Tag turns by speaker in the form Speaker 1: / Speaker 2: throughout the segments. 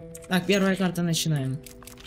Speaker 1: Так, первая карта, начинаем.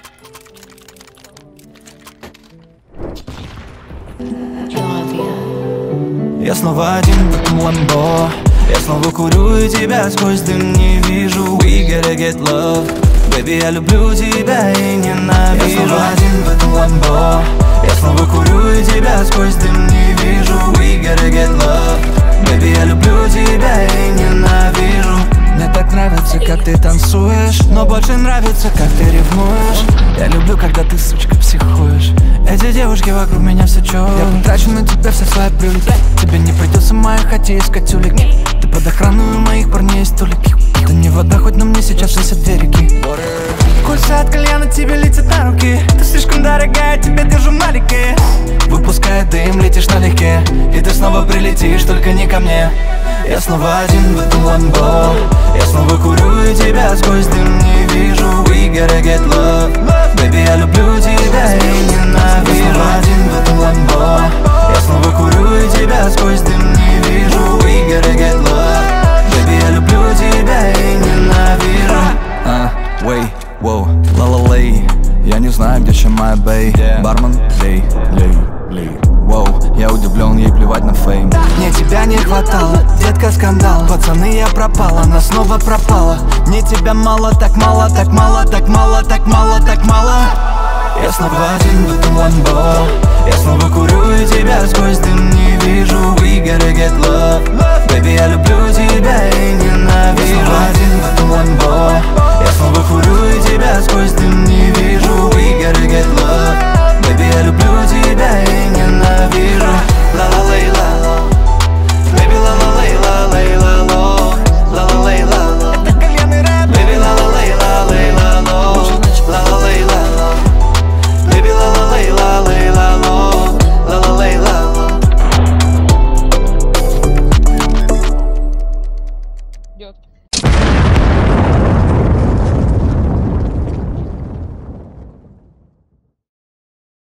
Speaker 2: Я снова один в этом ламбо. Я снова курю и тебя сквозь дым не вижу. We gotta get love. Baby, я люблю тебя и ненавижу. Я снова один в этом ламбо. Я снова курю и тебя сквозь дым не вижу. We gotta get love. Baby, я люблю тебя и ненавижу. Мне так нравится, как ты танцуешь, но больше нравится, как ты ревнуешь. Я люблю, когда ты, сучка, психуешь. Эти девушки вокруг меня все чё. Я потрачу на тебя все свои привлеки. Тебе не придется в моей хате искать улики. Ты под охраной у моих парней столики. Это не вода, хоть на мне сейчас висят две реки. Кольца от кальяна тебе летят на руки. Ты слишком дорогая, тебя держу маленькие. Выпуская дым, летишь налегке. И ты снова прилетишь, только не ко мне. Я снова один в этом ламбо. Я снова курю и тебя сквозь дым не вижу. We gotta get love. Baby, я люблю тебя и ненавижу. Я снова один в этом ламбо. Я снова курю и тебя сквозь дым не вижу. We gotta get love. Baby, я люблю тебя и ненавижу. Wait, wow, ла-ла-лей. Я не знаю, где чем моя бэй. Бармен, лей, лей, лей. Воу, я удивлен, ей плевать на фейм. Мне тебя не хватало, детка, скандал. Пацаны, я пропала, она снова пропала. Мне тебя мало, так мало, так мало, так мало, так мало, так мало. Я снова один в этом ламбо. Я снова курю и тебя сквозь дым не вижу. We gotta get love. Baby, я люблю тебя и ненавижу. Я снова один в этом ламбо.